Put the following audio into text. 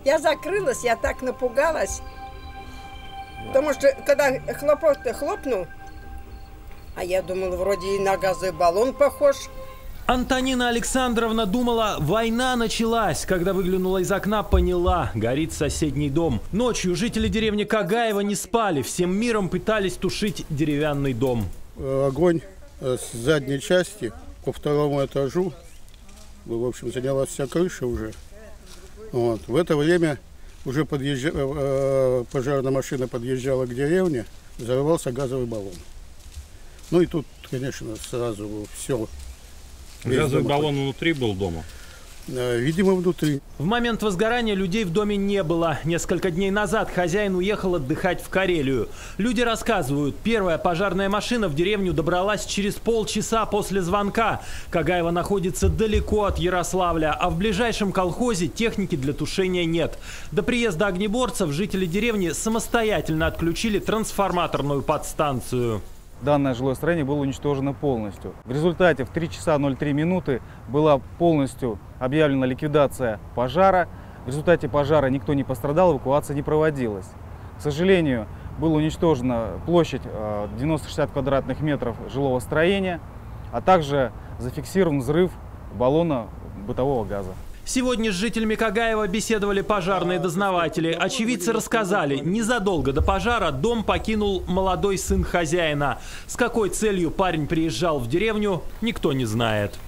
Я закрылась, я так напугалась. Потому что, когда хлопнул, а я думала, вроде и на газовый баллон похож. Антонина Александровна думала, война началась. Когда выглянула из окна, поняла, горит соседний дом. Ночью жители деревни Кагаева не спали, всем миром пытались тушить деревянный дом. Огонь с задней части по второму этажу, в общем, занялась вся крыша уже. Вот. В это время уже пожарная машина подъезжала к деревне, взорвался газовый баллон. Ну и тут, конечно, сразу все. Газовый баллон внутри был дома? Видимо, внутри. В момент возгорания людей в доме не было. Несколько дней назад хозяин уехал отдыхать в Карелию. Люди рассказывают, первая пожарная машина в деревню добралась через полчаса после звонка. Кагаево находится далеко от Ярославля, а в ближайшем колхозе техники для тушения нет. До приезда огнеборцев жители деревни самостоятельно отключили трансформаторную подстанцию. Данное жилое строение было уничтожено полностью. В результате в 3 часа 03 минуты была полностью объявлена ликвидация пожара. В результате пожара никто не пострадал, эвакуация не проводилась. К сожалению, была уничтожена площадь 90-60 квадратных метров жилого строения, а также зафиксирован взрыв баллона бытового газа. Сегодня с жителями Кагаева беседовали пожарные дознаватели. Очевидцы рассказали, незадолго до пожара дом покинул молодой сын хозяина. С какой целью парень приезжал в деревню, никто не знает.